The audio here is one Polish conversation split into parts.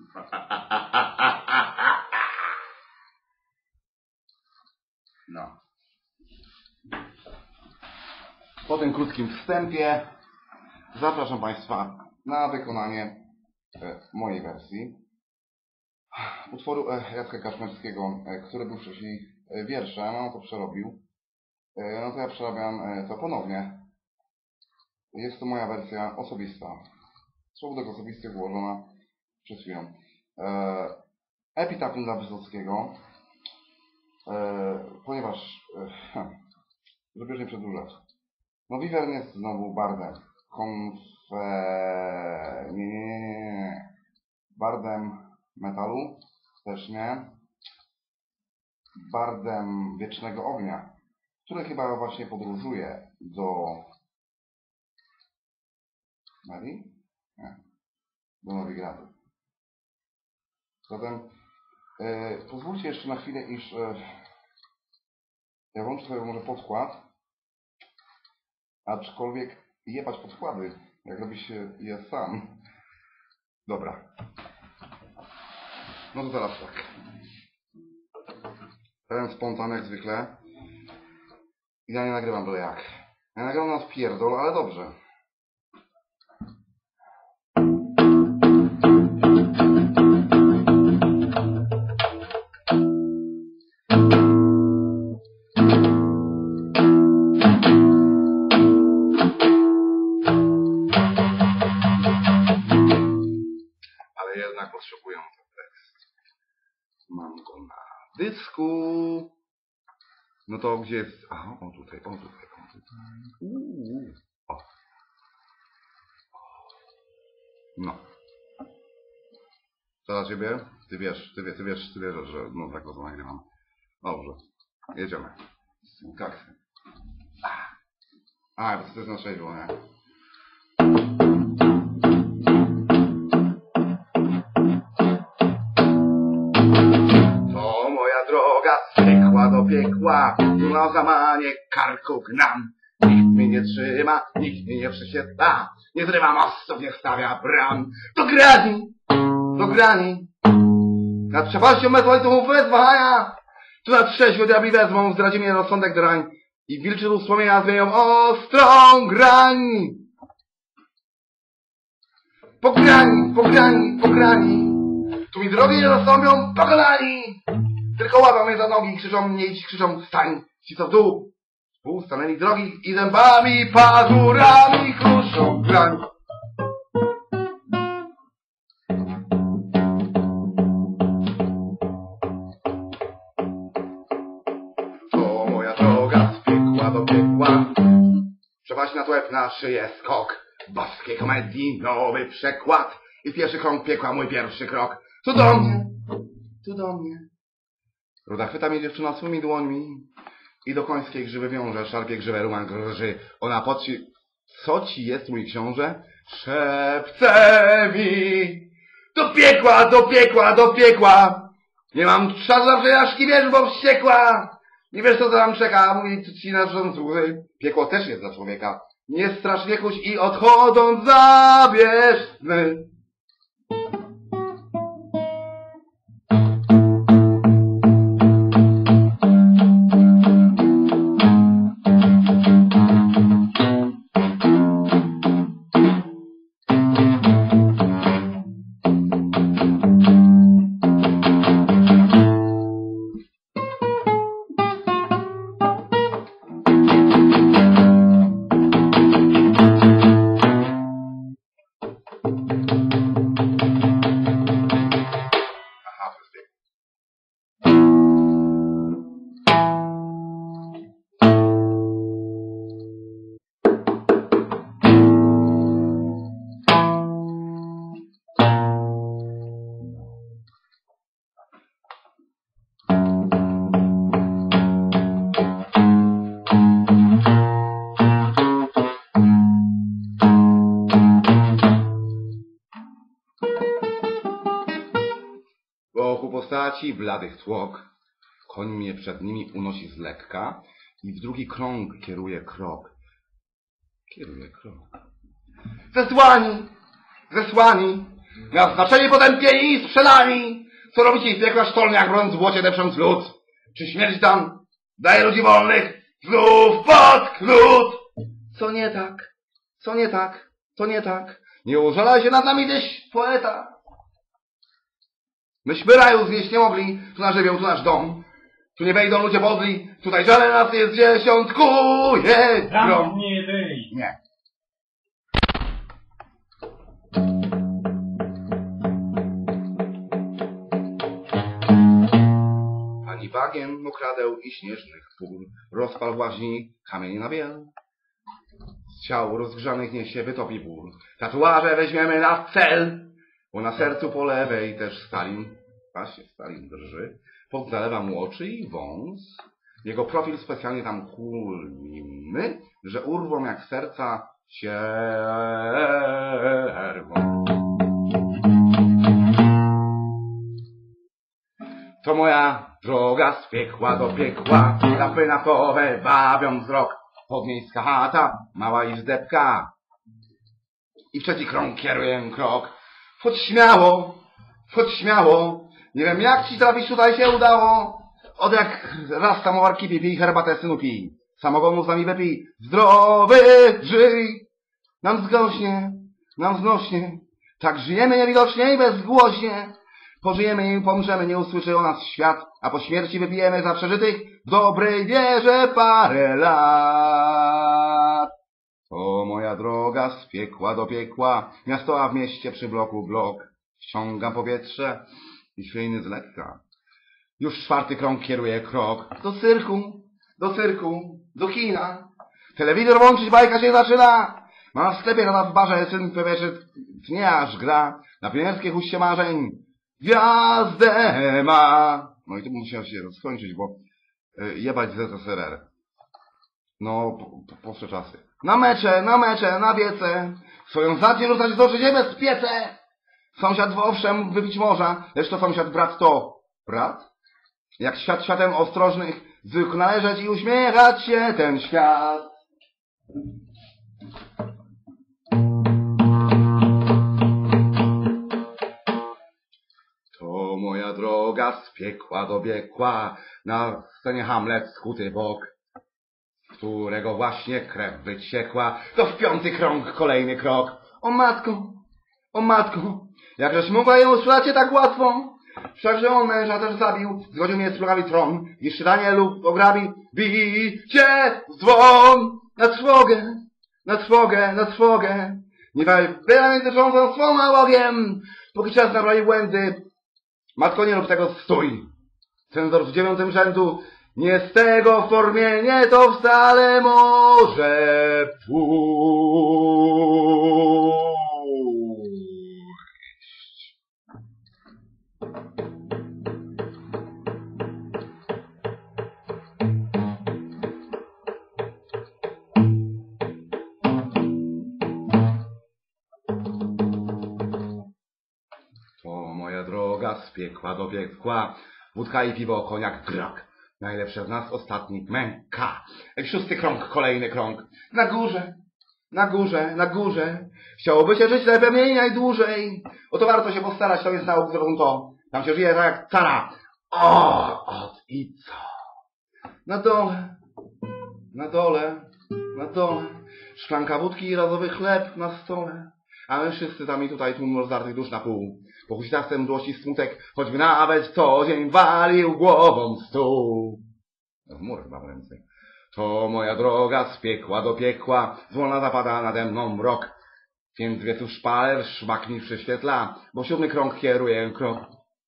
No. Po tym krótkim wstępie zapraszam Państwa na wykonanie mojej wersji utworu Jacka Kaszmerskiego, który był wcześniej wierszem, on to przerobił. No to ja przerabiam to ponownie. Jest to moja wersja osobista. Słowodek osobisty włożona przed chwilą. Epitafium dla Wysockiego, ponieważ żeby już nie przedłużać. No Vivern jest znowu bardem. Bardem metalu, też nie. Bardem Wiecznego Ognia, który chyba właśnie podróżuje do Marii? Nie. Do Nowigradu. Zatem pozwólcie jeszcze na chwilę, iż ja włączę sobie może podkład, aczkolwiek jebać podkłady, jak robi się je sam. Dobra. No to teraz tak. Pełen spontan jak zwykle. I ja nie nagrywam byle jak. Ja nagrywam nas pierdol, ale dobrze. Ale jednak potrzebuję ten tekst. Mam go na dysku. No to gdzie jest? Aha, o tutaj. O. No. Co dla ciebie? Ty wiesz, że no tak oto nagrywam. Dobrze. Jedziemy. Kaksy. To jest na trzeźwo, nie? To moja droga z piekła do piekła, na zamanie karku gnam. Nikt mnie nie trzyma, nikt mnie nie prześwietla, nie zrywa mostów, nie stawia bram. Do grani, nad przepaścią bez ojców wezwania, tu na trzeźwo diabli wezmą, zdradzi mnie rozsądek drań i wilczy luz płomienia zmienią ostrą grań. Po grani, tu mi drogi nie zastąpią pokonani. Tylko łapią mnie za nogi, krzyczą mnie i krzyczą stań. Ci co w dół, stanęli drogi i zębami, pazurami kruszą grań. To moja droga z piekła do piekła, przepaść na łeb, na szyję skok. Boskiej komedii nowy przekład i pierwszy krąg piekła mój pierwszy krok. Tu do mnie. Ruda chwyta mnie dziewczyna swymi dłońmi i do końskiej grzywy wiąże, szarpie grzywę ruman grży. Ona podci... Co ci jest, mój książę? Szepce mi. Do piekła. Nie mam czasu na przejażdżki, wiesz, bo wściekła. Nie wiesz, co tam czeka, mówi ci na słuchy. Piekło też jest dla człowieka. Nie strasz, nie chuć i odchodząc zabierz sny. Wokół postaci bladych tłok, koń mnie przed nimi unosi z lekka i w drugi krąg kieruje krok. Zesłani, Miał znaczenie potępieni i sprzedani. Co robicie w piekła sztolniach, broniąc w błocie depcząc lud? Czy śmierć tam daje ludzi wolnych znów pod knut? Co nie tak? Co nie tak? Co nie tak? Nie użalaj się nad nami tyś, poeta. Myśmy raju znieść nie mogli, tu nasz żywioł, tu nasz dom. Tu nie wejdą ludzie podli, tutaj żale nas jest dziesiątkuje grom. Zamknij ryj! Nie. Ani bagiem okradeł i śnieżnych pól, rozpal łaźni kamień na biel. Z ciał rozgrzanych niech się wytopi ból. Tatuaże weźmiemy na cel, bo na sercu po lewej też Stalin, właśnie Stalin drży, pod zalewa mu oczy i wąs. Jego profil specjalnie tam kulimy, że urwą jak serca sierwą. To moja droga z piekła do piekła, lampy naftowe bawią wzrok, podmiejska chata, mała izdebka i w trzeci krąg kieruję krok. Wchodź śmiało, nie wiem jak ci trafić tutaj się udało. Od jak raz samowar kipi, pij herbatę synu pij, samogonu z nami wypij, zdrowy żyj. Nam znośnie, tak żyjemy niewidocznie i bezgłośnie. Pożyjemy i pomrzemy, nie usłyszy o nas świat, a po śmierci wypijemy za przeżytych w dobrej wierze parę lat. To moja droga z piekła do piekła, miasto, a w mieście przy bloku blok. Wciągam powietrze i chwiejny z lekka. Już czwarty krąg kieruje krok. Do cyrku, do kina. Telewizor włączyć, bajka się zaczyna. Ma w sklepie na w barze, syn pewierzy tnie aż gra. Na pionierskie huście marzeń gwiazdę ma. No i tu musiał się skończyć, bo jebać z ZSRR. No, powsze czasy. Na mecze, na wiece. Swoją zatnie rzucać z oczy nie bez piece. Sąsiad owszem mógł wypić morza, lecz to sąsiad brat to brat? Jak świat światem ostrożnych, zwykł należeć i uśmiechać się ten świat. To moja droga z piekła do piekła, na scenie Hamlet skuty bok, którego właśnie krew wyciekła, to w piąty krąg kolejny krok. O matko, jakżeś mogła ją usłyszeć tak łatwo? Wszakże on męża też zabił, zgodził mnie z plugami tron, niszczenie lub ograbi, bicie z dzwon, na trwogę, nie wybiera między rządzą swą nałogiem, póki czas nabrali błędy, matko nie rób tego, stój. Cenzor w 9. rzędu, nie z tego w formie, nie to wcale może pójść. To moja droga z piekła do piekła, wódka i piwo, koniak, grog. Najlepsze z nas ostatni, męka. 6. krąg, kolejny krąg. Na górze. Chciałoby się żyć najpewniej najdłużej. O to warto się postarać, to jest nauk zrobią to. Tam się żyje tak jak cara. I co? Na dole. Szklanka wódki i razowy chleb na stole. A my wszyscy tam i tutaj tłum rozdartych dusz na pół. Po huśtawce mdłości smutek, choćby nawet co dzień walił głową w stół. W mur chyba w ręce. To moja droga z piekła do piekła, zwolna zapada nade mną mrok. Więc wiecu szpaler szmak mi prześwietla, bo 7. krąg kieruje krok.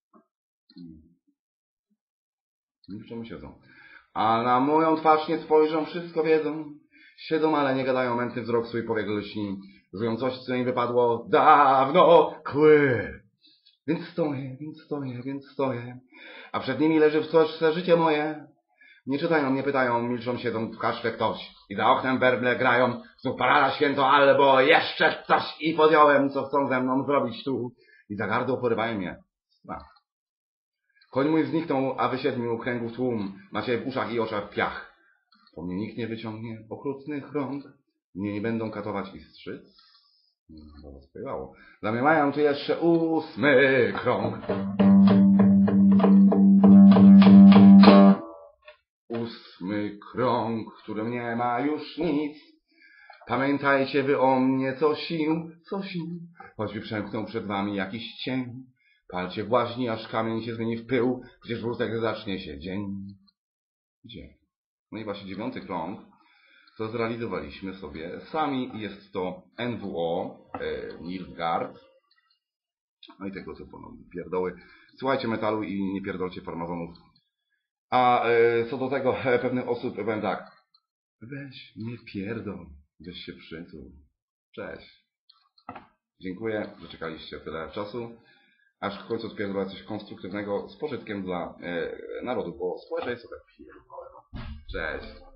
W czemu siedzą? A na moją twarz nie spojrzą, wszystko wiedzą. Siedzą, ale nie gadają, mętny wzrok swój powiek lśni. Zują coś, co im wypadło dawno kły. Więc stoję. A przed nimi leży w soczce życie moje. Nie czytają, nie pytają, milczą, siedzą w kaszle ktoś. I za oknem werble grają, znów parada święto albo jeszcze coś. I podjąłem, co chcą ze mną zrobić tu. I za gardło porywają mnie. Koń mój zniknął, a wy 7 kręgów tłum. Macie w uszach i oczach piach. Po mnie nikt nie wyciągnie okrutnych rąk. Mnie nie będą katować i strzyc. Dobra, spływało. Dla mnie mają tu jeszcze 8 krąg. 8 krąg, w którym nie ma już nic. Pamiętajcie wy o mnie co sił, choćby przemknął przed wami jakiś cień. Palcie w łaźni, aż kamień się zmieni w pył, przecież wózek zacznie się dzień. No i właśnie 9 krąg to zrealizowaliśmy sobie sami. Jest to NWO, Nilfgaard. No i tego co ponownie pierdoły. Słuchajcie metalu i nie pierdolcie farmazonów. A co do tego pewnych osób powiem tak. Weź, nie pierdol, weź się przytul. Cześć. Dziękuję, że czekaliście tyle czasu. Aż w końcu odpierdolę coś konstruktywnego z pożytkiem dla narodu, bo społeczeństwo tak pierdolę. Cześć.